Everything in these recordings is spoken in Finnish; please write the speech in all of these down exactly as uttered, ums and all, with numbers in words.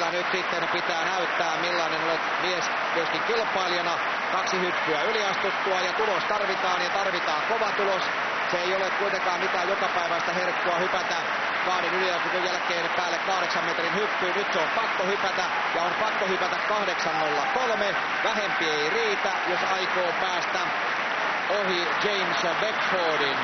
Evila nyt sitten pitää näyttää, millainen olet mies myöskin kilpailijana. Kaksi hyppyä yliastuttua ja tulos tarvitaan ja tarvitaan kova tulos. Se ei ole kuitenkaan mitään jokapäiväistä herkkua hypätä kahden yliastutun jälkeen päälle kahdeksan metrin hyppyyn. Nyt se on pakko hypätä ja on pakko hypätä kahdeksan nolla kolme. Vähempi ei riitä, jos aikoo päästä ohi James Beckfordin.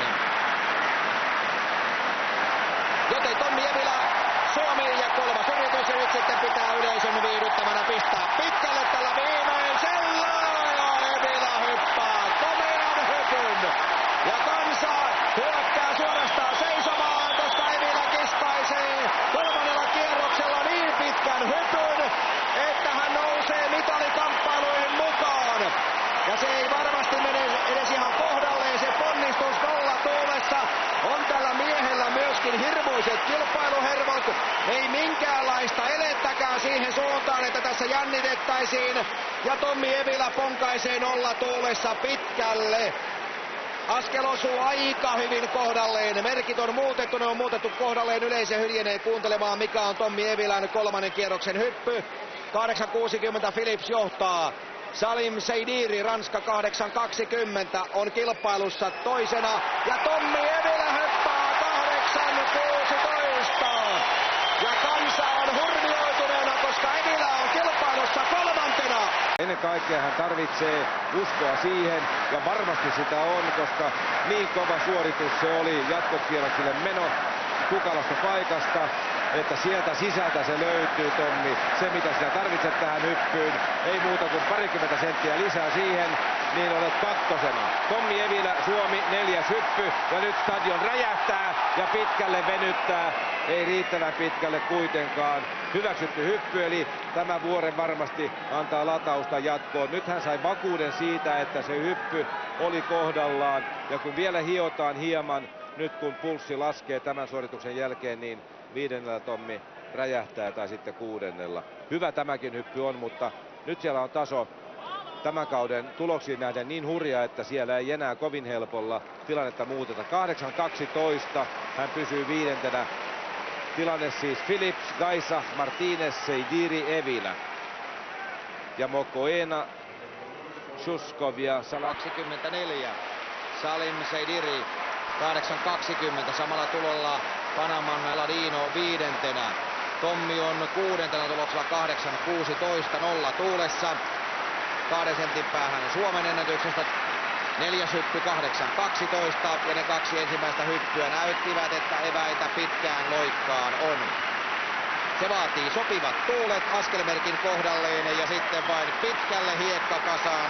Joten Tommi Evila, Suomi ja kolmas yritys ja nyt sitten pitää yleisön viihdyttämänä pistää pitkälle tällä viimeisellä. Ja Evila hyppää komean hypyn. Ja kansa hyökkää suorastaan seisomaan, koska Evila kiskaisee kolmannella kierroksella niin pitkän hypyn, että hän nousee mitalikamppailuihin mukaan. Ja se ei varmasti mene edes ihan kohdalleen, se ponnistus nolla tuulessa. On tällä miehellä myöskin hirmuiset kilpailuhermot. Ei minkäänlaista elettäkään siihen suuntaan, että tässä jännitettäisiin. Ja Tommi Evila ponkaisee nolla tuulessa pitkälle. Askel osuu aika hyvin kohdalleen. Merkit on muutettu, ne on muutettu kohdalleen. Yleisö hiljenee kuuntelemaan, mikä on Tommi Evilan kolmannen kierroksen hyppy. kahdeksan kuusikymmentä Philips johtaa. Salim Seidiri, Ranska kahdeksan kaksikymmentä on kilpailussa toisena. Ja Tommi Evila hyppää kahdeksan kuusitoista. Ja kansa on hurmioituneena, koska Evila on kilpailussa kolmantena. Ennen kaikkea hän tarvitsee uskoa siihen, ja varmasti sitä on, koska niin kova suoritus se oli jatkokierroksille meno tukalasta paikasta, että sieltä sisältä se löytyy, Tommi. Se, mitä sinä tarvitset tähän hyppyyn, ei muuta kuin parikymmentä senttiä lisää siihen, niin olet kakkosena. Tommi Evila, Suomi, neljäs hyppy, ja nyt stadion räjähtää ja pitkälle venyttää. Ei riittävän pitkälle kuitenkaan. Hyväksytty hyppy, eli tämä vuoren varmasti antaa latausta jatkoon. Nyt hän sai vakuuden siitä, että se hyppy oli kohdallaan, ja kun vielä hiotaan hieman, nyt kun pulssi laskee tämän suorituksen jälkeen, niin viidennellä Tommi räjähtää tai sitten kuudennella. Hyvä tämäkin hyppy on, mutta nyt siellä on taso tämän kauden tuloksiin nähden niin hurja, että siellä ei enää kovin helpolla tilannetta muuteta. kahdeksan kaksitoista, hän pysyy viidentenä. Tilanne siis Philips, Gaisa, Martinez, Seidiri, Evila. Ja Mokoena, Shuskov ja kaksikymmentäneljä. Salim Seidiri kahdeksan kaksikymmentä samalla tulolla Panaman Ladino viidentenä. Tommi on kuudentena tuloksella kahdeksan kuusitoista nolla tuulessa. Kahden sentin päähän Suomen ennätyksestä. Neljäs hyppy kahdeksan kaksitoista ja ne kaksi ensimmäistä hyppyä näyttivät, että eväitä pitkään loikkaan on. Se vaatii sopivat tuulet askelmerkin kohdalleen ja sitten vain pitkälle hiekkakasaan.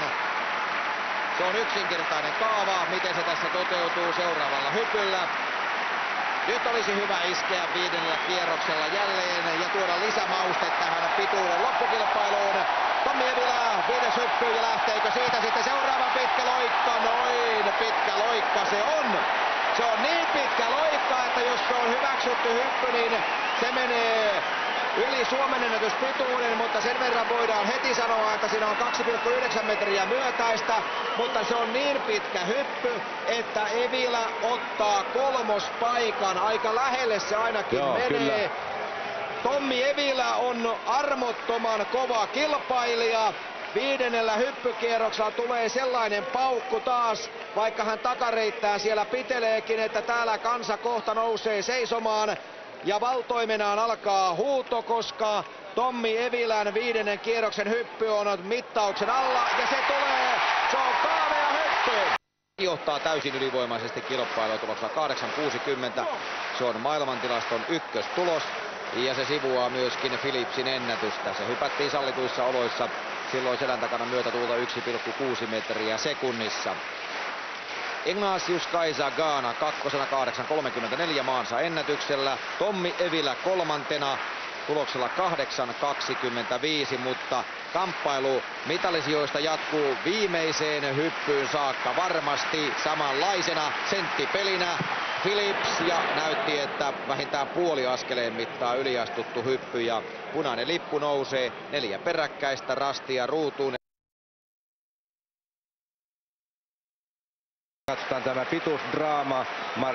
Se on yksinkertainen kaava, miten se tässä toteutuu seuraavalla hypyllä. Nyt olisi hyvä iskeä viidennellä kierroksella jälleen ja tuoda lisämauste tähän pituuden loppukilpailuun. Tommi Evila, viides hyppy ja lähteekö siitä sitten seuraava pitkä loikka? Noin pitkä loikka se on. Se on niin pitkä loikka, että jos se on hyväksytty hyppy, niin se menee yli Suomen ennätyspituuden, mutta sen verran voidaan heti sanoa, että siinä on kaksi pilkku yhdeksän metriä myötäistä, mutta se on niin pitkä hyppy, että Evila ottaa kolmospaikan. Aika lähelle se ainakin Joo, menee. Kyllä. Tommi Evila on armottoman kova kilpailija. Viidennellä hyppykierroksella tulee sellainen paukku taas, vaikka hän takareittää siellä piteleekin, että täällä kansa kohta nousee seisomaan. Ja valtoimenaan alkaa huuto, koska Tommi Evilän viidennen kierroksen hyppy on mittauksen alla ja se tulee, se on kaamea hyppy. Johtaa täysin ylivoimaisesti kilpailua tuloksella kahdeksan kuusikymmentä. Se on maailmantilaston ykköstulos ja se sivuaa myöskin Philipsin ennätystä. Se hypättiin sallituissa oloissa, silloin selän takana myötätuulta yksi pilkku kuusi metriä sekunnissa. Ignatius Gaisa Ghana kakkosena kahdeksan kolmekymmentäneljä maansa ennätyksellä. Tommi Evila kolmantena tuloksella kahdeksan kaksikymmentäviisi, mutta kamppailu mitallisijoista jatkuu viimeiseen hyppyyn saakka varmasti samanlaisena senttipelinä. Philips ja näytti, että vähintään puoli askeleen mittaa yliastuttu hyppy ja punainen lippu nousee. Neljä peräkkäistä rastia ruutuun. Katsotaan tämä pituusdraama.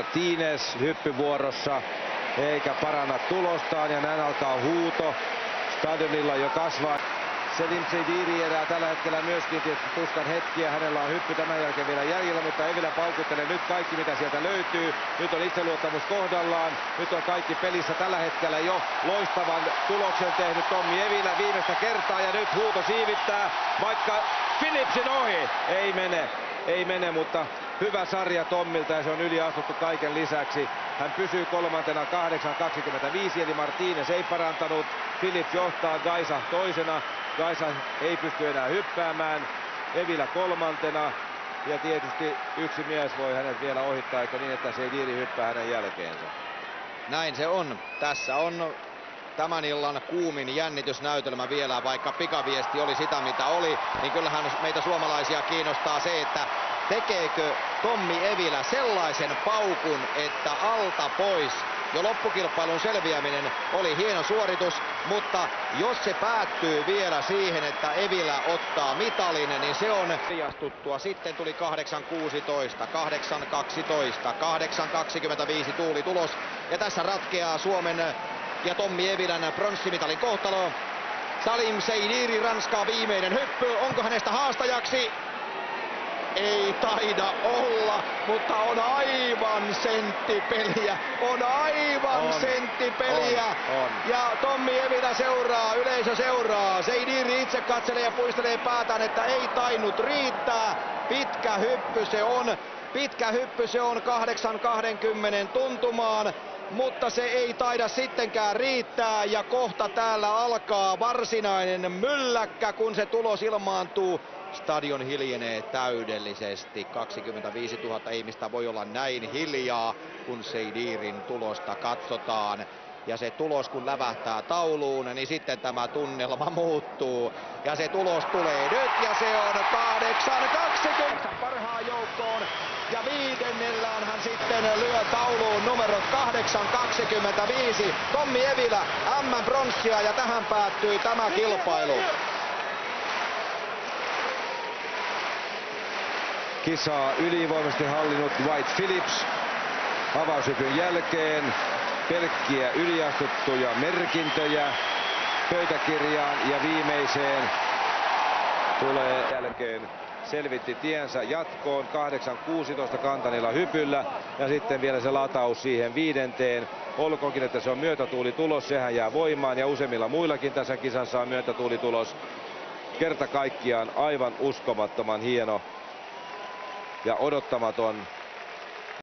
Martinez hyppyvuorossa eikä paranna tulostaan ja näin alkaa huuto stadionilla jo kasvaa. Selim Seydiri erää tällä hetkellä myöskin tietysti tuskan hetkiä. Hänellä on hyppy tämän jälkeen vielä jäljellä, mutta Evilä paukuttelee nyt kaikki mitä sieltä löytyy. Nyt on itseluottamus kohdallaan. Nyt on kaikki pelissä tällä hetkellä jo loistavan tuloksen tehnyt Tommi Evilä viimeistä kertaa ja nyt huuto siivittää, vaikka Philipsin ohi. Ei mene, ei mene, mutta hyvä sarja Tommilta ja se on yliastuttu kaiken lisäksi. Hän pysyy kolmantena kahdeksan kaksikymmentäviisi eli Martínez ei parantanut. Philips johtaa, Gaisa toisena. Gaisa ei pysty enää hyppäämään. Evilä kolmantena. Ja tietysti yksi mies voi hänet vielä ohittaa, eikö niin, että Seydiri hyppää hänen jälkeensä. Näin se on. Tässä on tämän illan kuumin jännitysnäytelmä vielä, vaikka pikaviesti oli sitä mitä oli, niin kyllähän meitä suomalaisia kiinnostaa se, että tekeekö Tommi Evilä sellaisen paukun, että alta pois. Jo loppukilpailun selviäminen oli hieno suoritus, mutta jos se päättyy vielä siihen, että Evilä ottaa mitalin, niin se on riastuttua. Sitten tuli kahdeksan kuusitoista, kahdeksan kaksitoista, kahdeksan kaksikymmentäviisi tuulitulos. Ja tässä ratkeaa Suomen ja Tommi Evilän pronssimitalin kohtalo. Salim Seydiri, Ranskaa viimeinen hyppy. Onko hänestä haastajaksi? Ei taida olla, mutta on aivan senttipeliä. On aivan on, senttipeliä. On, on. Ja Tommi Evilä seuraa, yleisö seuraa. Seydiri itse katselee ja puistelee päätään, että ei tainnut riittää. Pitkä hyppy se on. Pitkä hyppy se on kahdeksan kaksikymmentä tuntumaan. Mutta se ei taida sittenkään riittää ja kohta täällä alkaa varsinainen mylläkkä, kun se tulos ilmaantuu. Stadion hiljenee täydellisesti. kaksikymmentäviisituhatta ihmistä voi olla näin hiljaa, kun Seydirin tulosta katsotaan. Ja se tulos kun lävähtää tauluun, niin sitten tämä tunnelma muuttuu. Ja se tulos tulee nyt ja se on kahdeksan kaksikymmentä parhaan joukkoon. Ja viidennellään hän sitten lyö tauluun numerot kahdeksan kaksikymmentäviisi. Tommi Evilä M M-pronssia ja tähän päättyi tämä kilpailu. Kisaa ylivoimaisesti hallinnut Dwight Phillips avaushypyn jälkeen. Pelkkiä yliastuttuja merkintöjä pöytäkirjaan ja viimeiseen tulee jälkeen selvitti tiensä jatkoon kahdeksan kuusitoista kantanilla hypyllä ja sitten vielä se lataus siihen viidenteen. Olkoonkin, että se on myötätuulitulos, sehän jää voimaan ja useimmilla muillakin tässä kisassa on myötätuulitulos. Kerta kaikkiaan aivan uskomattoman hieno ja odottamaton